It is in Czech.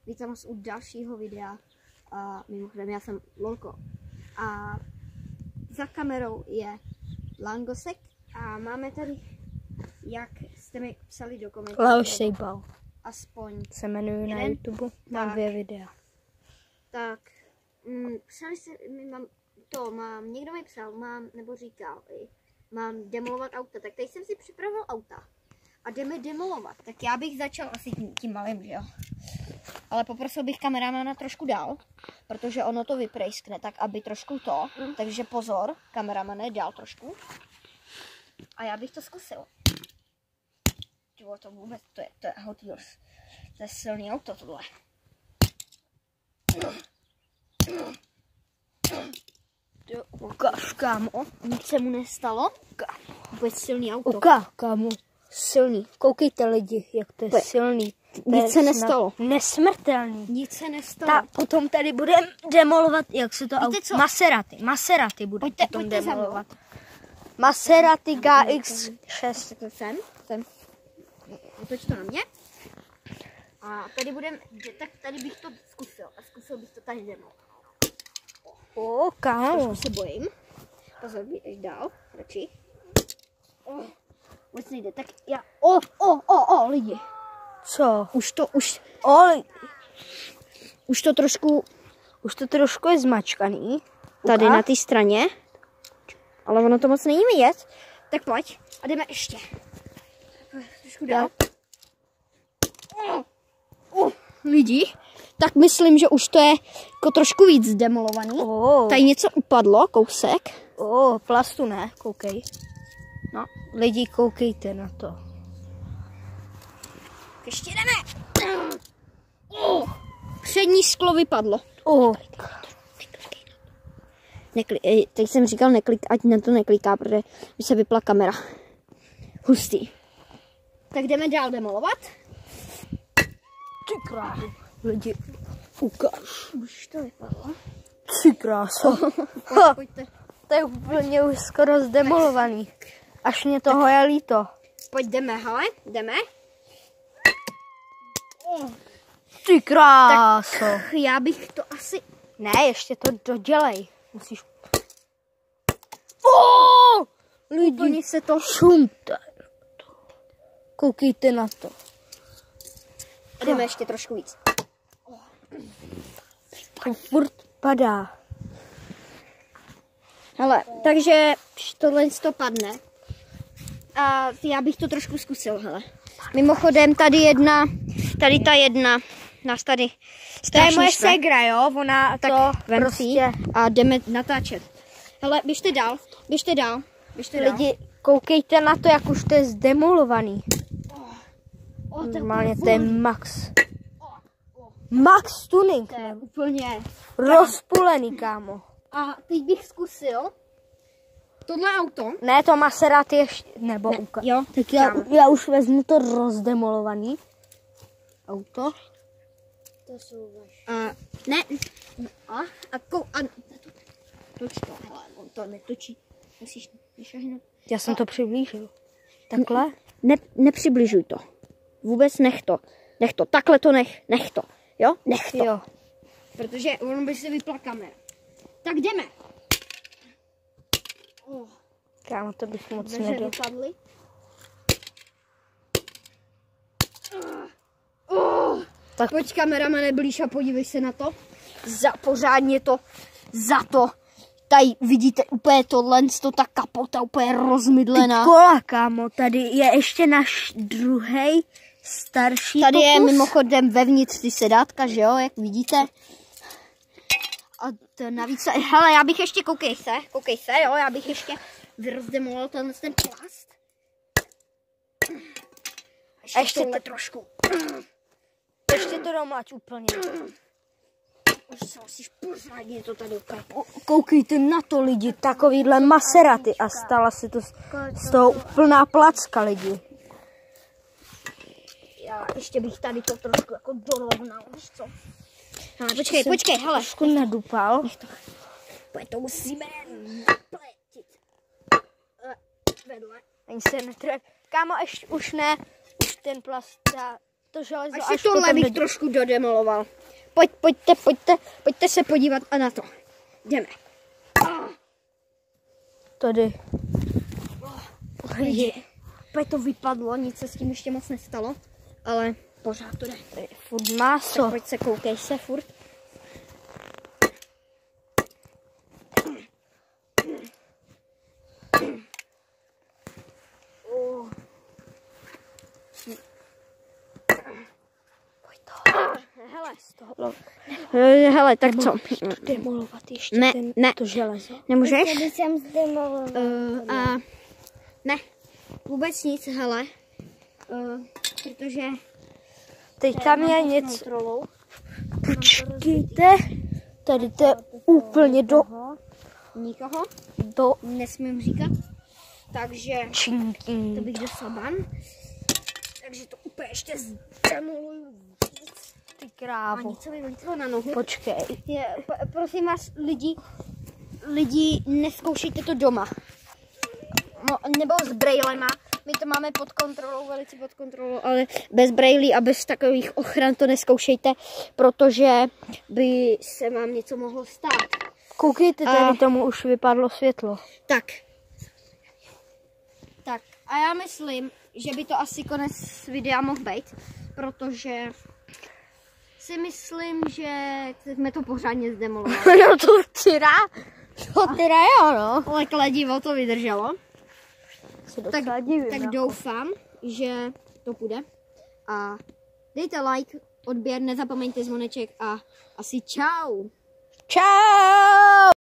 vítám vás u dalšího videa. A mimochodem já jsem Lolko. A za kamerou je Langosek. A máme tady, jak jste mi psali do komentářů. Leoš Sejbal. Aspoň Se jmenuji na YouTube. Mám 2 videa. Tak, psali se, někdo mi psal, nebo říkal, mám demolovat auta, tak tady jsem si připravil auta a jdeme demolovat, tak já bych začal asi tím malým, že jo, ale poprosil bych kameramana trošku dál, protože ono to vyprejskne, tak aby trošku to, takže pozor, kameramane, dál trošku a já bych to zkusil. To vůbec, to je Hot Wheels, to je silný auto tohle. Ukáž, kámo. Nic se mu nestalo. Vůbec silný auto. Ukáž, kámo. Silný. Koukejte lidi, jak to je silný. Nic se nestalo. Nesmrtelný. Nic se nestalo. Potom tady budeme demolovat, jak se to auto... Maserati. Maserati bude potom pojďte demolovat. Maserati GX6. Sem. Otoč to na mě. A tady tak tady bych to zkusil. A zkusil bych to tady demolovat. Kámo. Trošku se bojím. Pozor, běž dál. Radši. Vůbec nejde. Tak já... lidi. Co? Už to trošku je zmačkaný. Tady na té straně. Ale ono to moc není vidět. Tak pojď. A jdeme ještě. Trošku dál. Lidi. Tak myslím, že už to je jako trošku víc zdemolovaný. Tady něco upadlo, kousek. Plastu ne, koukej. No, lidi, koukejte na to. Ještě jdeme. Přední sklo vypadlo. Teď jsem říkal, ať na to nekliká, protože by se vypla kamera. Hustý. Tak jdeme dál demolovat. Ty krásu. Lidi, ukáž. Už to vypadlo. Ty kráso. Pojďte. To je úplně už skoro zdemolovaný. Až mě toho je líto. Pojď, jdeme, hele, jdeme. Ty kráso. Tak já bych to asi... Ne, ještě to dodělej. Musíš... Lidi se to... Šumte. Koukejte na to. Jdeme ještě trošku víc. To furt padá. Hele, takže tohle to padne. A já bych to trošku zkusil, hele. Mimochodem, tady ta jedna, nás tady to je moje ségra, jo? Ona tak to prostě... A jdeme natáčet. Hele, běžte dál. Lidi, koukejte na to, jak už to je zdemolovaný. Normálně to je max. Max tuning. To je úplně rozpulený, kámo. A teď bych zkusil tohle auto. Ne, to Maserati ještě, nebo jo, tak já už vezmu to rozdemolovaný auto. To jsou vaše. Toč to, hele, on to netočí. Musíš nešahnout. Já jsem to přiblížil. Takhle? Nepřibližuj to. Vůbec nech to. Takhle to nech to. Jo? Nech to. Jo. Protože ono by se vypla kamera. Tak jdeme. Kámo, to bych moc Dveře nedal. vypadly. Tak pojď, kameramane, blíž a podívej se na to. Pořádně to za to. Tady vidíte úplně tohle, ta kapota úplně rozmydlená. Ty kola, kámo, tady je ještě náš druhý starší tady pokus. je mimochodem vevnitř ty sedátka, že jo, jak vidíte. A to navíc, hele, já bych ještě, koukej se, jo, já bych ještě vyrozdemoloval ten plast. A ještě tohle trošku. Ještě to domlač úplně. Už se musíš pořádně to tady úplně. Koukejte na to, lidi, takovýhle Maserati a stala se to z toho plná placka, lidi. Já ještě bych tady to trošku jako dorovnal, víš co? Počkej, hele. Trošku nadupal. To musíme napletit. Vedle. Ani se netref. Kámo, už ne. Už ten plast, to železo. Až tohle bych trošku dodemoloval. Pojďte se podívat a na to. Jdeme. Tady. Opět to vypadlo, nic se s tím ještě moc nestalo, ale pořád to jde. To je furt maso. Tak pojď se, koukej se furt. Hele, tak co? Demolovat ještě Ne. to železo. Nemůžeš? Jsem zdemolovala. Ne, vůbec nic, hele. Protože Teď tam je něco. kontrolou. Počkejte. Tady to je úplně do Nikoho do nesmím říkat. Takže to činky. bych dostal ban. Takže to úplně ještě zdemoluju. Ty A krávo. něco mi vylítlo na nohu. Počkej. Prosím vás, lidi, neskoušejte to doma. No, nebo s brejlema. My to máme pod kontrolou, velice pod kontrolou, ale bez brejlí a bez takových ochran to neskoušejte, protože by se vám něco mohlo stát. Koukejte, tady tomu už vypadlo světlo. Tak a já myslím, že by to asi konec videa mohl být, protože si myslím, že jsme to pořádně zdemolovali. No to teda jo, no. Ale kladivo to vydrželo. Tak Tak doufám, že to půjde. A dejte like, odběr, nezapomeňte zvoneček a asi čau. Čau!